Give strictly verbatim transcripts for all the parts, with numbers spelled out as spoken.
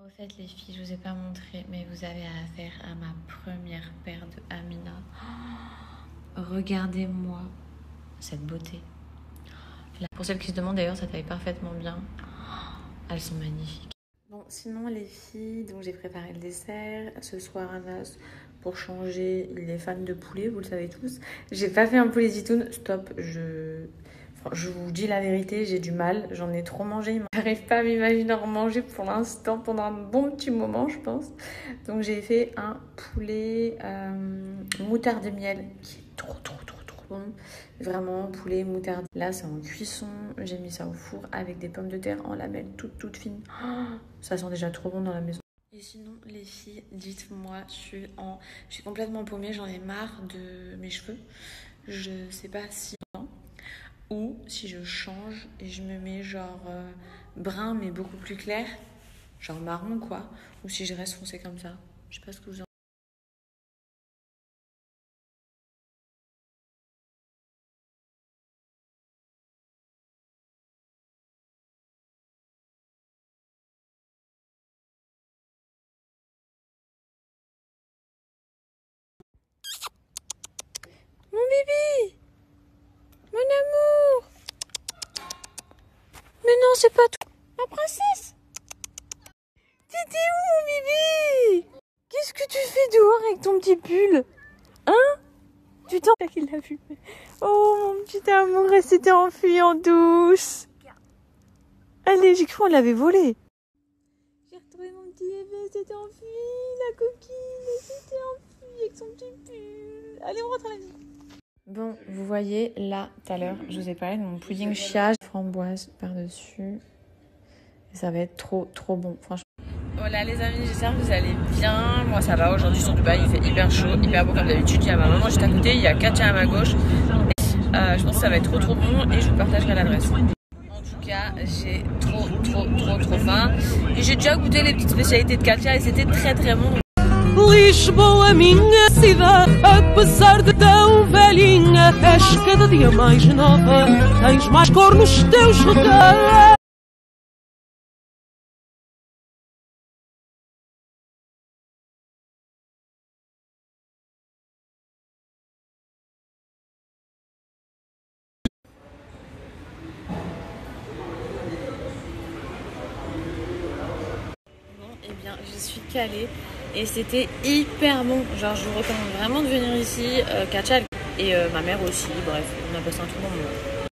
Au fait, les filles, je vous ai pas montré, mais vous avez affaire à ma première paire de Amina. Oh, regardez-moi cette beauté. Là, pour celles qui se demandent d'ailleurs, ça taille parfaitement bien. Elles sont magnifiques. Bon, sinon les filles, donc j'ai préparé le dessert. Ce soir à Nas, pour changer, les fans de poulet, vous le savez tous. J'ai pas fait un poulet zitoun, stop, je... Je vous dis la vérité, j'ai du mal, j'en ai trop mangé. Je n'arrive pas à m'imaginer en manger pour l'instant pendant un bon petit moment, je pense. Donc j'ai fait un poulet euh, moutarde et miel qui est trop trop trop trop bon. Vraiment, poulet moutarde. Là, c'est en cuisson. J'ai mis ça au four avec des pommes de terre en lamelles toutes toutes fines. Oh, ça sent déjà trop bon dans la maison. Et sinon, les filles, dites-moi, je suis en, je suis complètement paumée, j'en ai marre de mes cheveux. Je sais pas si ou si je change et je me mets genre euh, brun mais beaucoup plus clair, genre marron quoi, ou si je reste foncé comme ça. Je sais pas ce que vous en Mon bébé, mon amour. Mais non, c'est pas tout. Ma princesse. T'étais où mon bébé? Qu'est-ce que tu fais dehors avec ton petit pull? Hein? Tu t'en... qu'il l'a vu. Oh mon petit amour, elle s'était enfuie en douce. Allez, j'ai cru qu'on l'avait volé. J'ai retrouvé mon petit bébé, elle s'était enfuie, la coquine, elle s'était enfuie avec son petit pull. Allez, on rentre à la maison. Bon, vous voyez, là, tout à l'heure, je vous ai parlé de mon pudding chia framboise par-dessus. Ça va être trop, trop bon, franchement. Voilà les amis, j'espère que vous allez bien. Moi ça va, aujourd'hui sur Dubaï, il fait hyper chaud, hyper beau comme d'habitude. Il y a ma maman juste à côté, il y a Katia à ma gauche. Euh, je pense que ça va être trop trop bon et je vous partagerai l'adresse. En tout cas, j'ai trop trop trop trop faim. Et j'ai déjà goûté les petites spécialités de Katia et c'était très très bon. Lisboa, minha cidade, apesar de tão velhinha, és cada dia mais nova, tens mais cor nos teus regalos. Eh bien, je suis calée et c'était hyper bon. Genre, je vous recommande vraiment de venir ici. Euh, Katia et euh, ma mère aussi. Bref, on a passé un tout bon moment.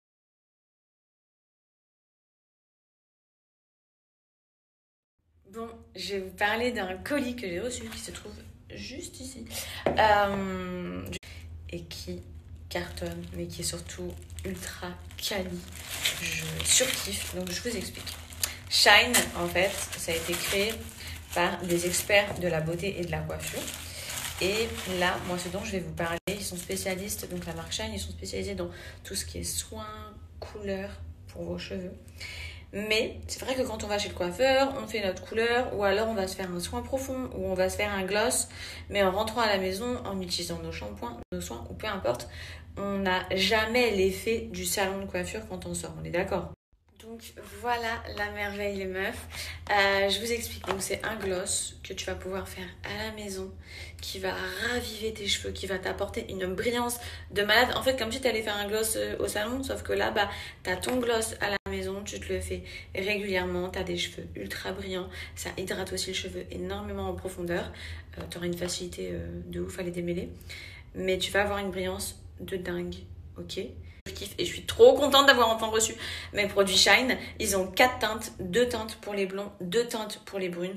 Bon, je vais vous parler d'un colis que j'ai reçu qui se trouve juste ici euh, et qui cartonne, mais qui est surtout ultra quali. Je surkiffe, donc je vous explique. Shine, en fait, ça a été créé par des experts de la beauté et de la coiffure. Et là, moi, ce dont je vais vous parler, ils sont spécialistes, donc la marque Shine, ils sont spécialisés dans tout ce qui est soins, couleurs pour vos cheveux. Mais c'est vrai que quand on va chez le coiffeur, on fait notre couleur, ou alors on va se faire un soin profond, ou on va se faire un gloss, mais en rentrant à la maison, en utilisant nos shampoings, nos soins, ou peu importe, on n'a jamais l'effet du salon de coiffure quand on sort, on est d'accord? Donc voilà la merveille les meufs. Euh, je vous explique. Donc c'est un gloss que tu vas pouvoir faire à la maison qui va raviver tes cheveux, qui va t'apporter une brillance de malade. En fait comme si tu allais faire un gloss au salon, sauf que là bah t'as ton gloss à la maison, tu te le fais régulièrement, t'as des cheveux ultra brillants, ça hydrate aussi le cheveu énormément en profondeur. Euh, t'auras une facilité euh, de ouf à les démêler, mais tu vas avoir une brillance de dingue, ok? Je kiffe et je suis trop contente d'avoir enfin reçu mes produits Shine. Ils ont quatre teintes, deux teintes pour les blonds, deux teintes pour les brunes.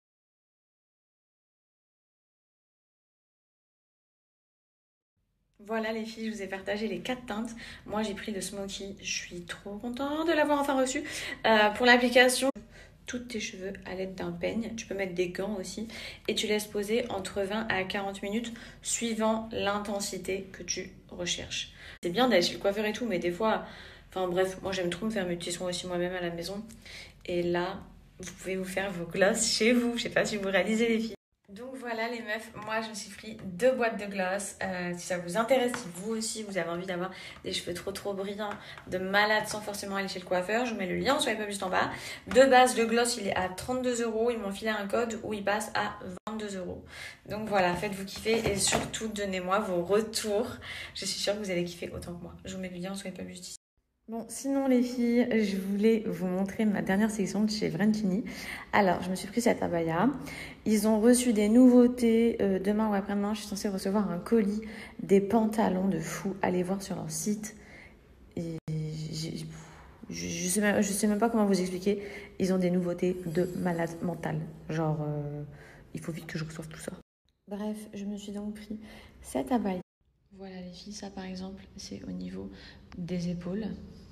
Voilà les filles, je vous ai partagé les quatre teintes. Moi j'ai pris le Smoky, je suis trop contente de l'avoir enfin reçu. Euh, pour l'application, tous tes cheveux à l'aide d'un peigne. Tu peux mettre des gants aussi et tu laisses poser entre vingt à quarante minutes suivant l'intensité que tu recherches. C'est bien d'aller chez le coiffeur et tout, mais des fois, enfin bref, moi j'aime trop me faire mes petits soins aussi moi-même à la maison. Et là, vous pouvez vous faire vos glosses chez vous. Je sais pas si vous réalisez les filles. Donc voilà les meufs, moi je me suis pris deux boîtes de gloss. Euh, si ça vous intéresse, si vous aussi vous avez envie d'avoir des cheveux trop trop brillants, de malade sans forcément aller chez le coiffeur, je vous mets le lien, soyez pas juste en bas. De base, le gloss il est à trente-deux euros, ils m'ont filé un code où il passe à vingt-deux euros. Donc voilà, faites-vous kiffer et surtout donnez-moi vos retours. Je suis sûre que vous allez kiffer autant que moi. Je vous mets le lien, soyez pas juste ici. Bon, sinon les filles, je voulais vous montrer ma dernière sélection de chez Vrentini. Alors, je me suis pris cette abaya. Ils ont reçu des nouveautés. Euh, demain ou après-demain, je suis censée recevoir un colis, des pantalons de fou. Allez voir sur leur site. Et j'ai- je, je, sais même, je sais même pas comment vous expliquer. Ils ont des nouveautés de malade mental. Genre, euh, il faut vite que je reçoive tout ça. Bref, je me suis donc pris cette abaya. Voilà les filles, ça par exemple, c'est au niveau des épaules.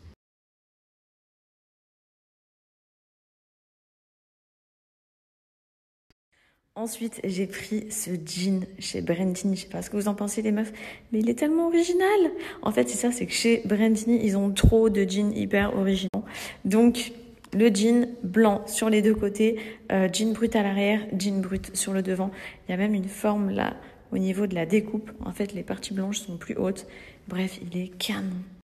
Ensuite, j'ai pris ce jean chez Brentini. Je sais pas ce que vous en pensez les meufs, mais il est tellement original. En fait, c'est ça, c'est que chez Brentini, ils ont trop de jeans hyper originaux. Donc, le jean blanc sur les deux côtés, euh, jean brut à l'arrière, jean brut sur le devant. Il y a même une forme là au niveau de la découpe. En fait, les parties blanches sont plus hautes. Bref, il est canon.